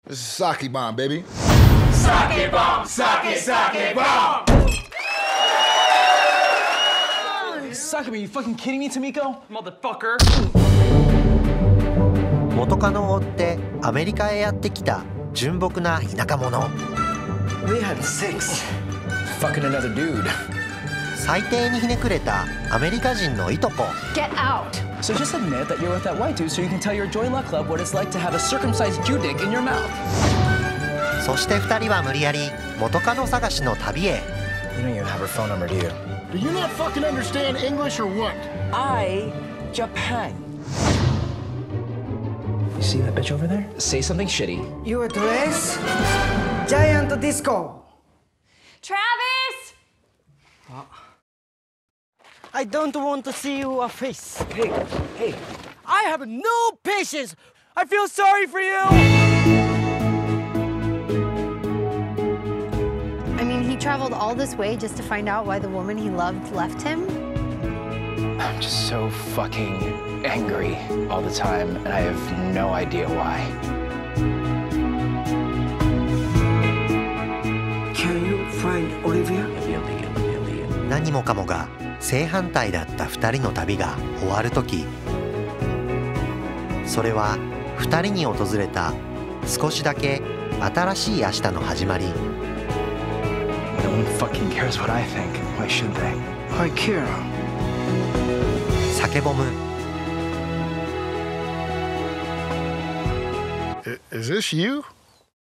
This is sake bomb, baby. Sake bomb! Sake bomb! Sake, are you fucking kidding me, Tamiko? Motherfucker! 元カノを追ってアメリカへやってきた純朴な田舎者。 We had sex. Fucking another dude. 最低にひねくれたアメリカ人のいとこ。 Get out! So just admit that you're with that white dude so you can tell your Joy Luck Club what it's like to have a circumcised Jew dick in your mouth. そして2人は無理やり元カノ探しの旅へ。 You don't even have her phone number, do you? Do you not fucking understand English or what? I, Japan. You see that bitch over there? Say something shitty. Your dress? Giant disco. Travis! I don't want to see your face. Hey. I have no patience. I feel sorry for you. I mean, he traveled all this way just to find out why the woman he loved left him. I'm just so fucking angry all the time, and I have no idea why. Can you find Olivia? 何もかもが正反対だった2人の旅が終わる時、それは2人に訪れた少しだけ新しい明日の始まり。 No one fucking cares what I think. Why should they? I care. 酒ボム。 Is this you?